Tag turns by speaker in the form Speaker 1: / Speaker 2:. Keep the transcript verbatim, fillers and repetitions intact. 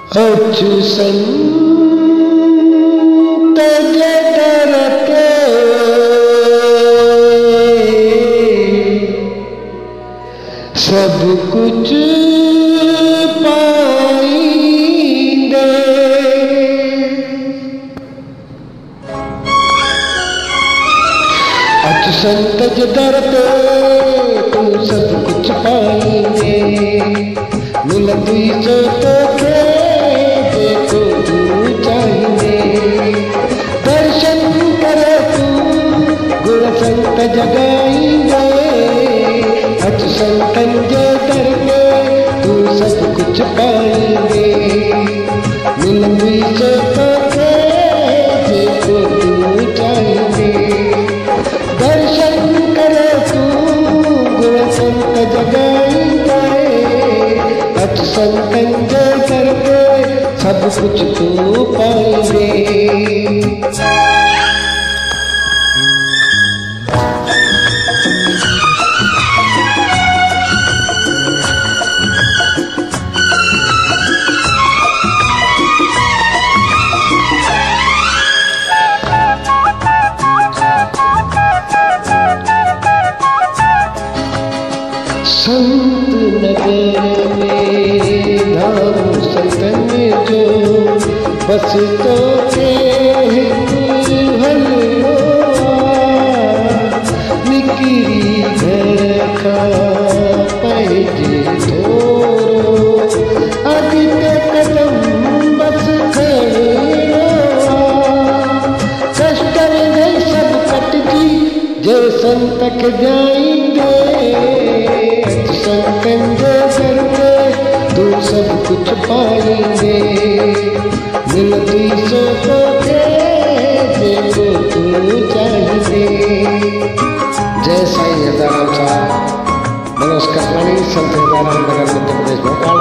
Speaker 1: अचु संत जगर के सब कुछ पाइंदे। अचु संत जगर पे तू सब कुछ पाइंदे। मिलती सो तो के देखो तू चाहिए। दर्शन करे तू गुण संत जगाएंगे। अच संतन जे दर पे तू सब कुछ पाएंगे। मिलती सो तो के देखो तू चाहिए। दर्शन करे तू गुण संत जगाएंगे। अच संतन जे दर पे सब कुछ तू पाएंगे। संत नगर में धाम संतन जो बस तो के हलो निकरी घर का पैजे थोरो। आदित्य कदम बस खड़ो कष्ट नहीं सब कट जी जे संतक जाएंगे। संतन जे दर पे तू सब कुछ पाएंगे। मिलती सो तो के देखो तू चाहिए। जय साईं हरदाराम साहब, नमस्कार। संत हरदाराम नगर, मध्य प्रदेश, भोपाल।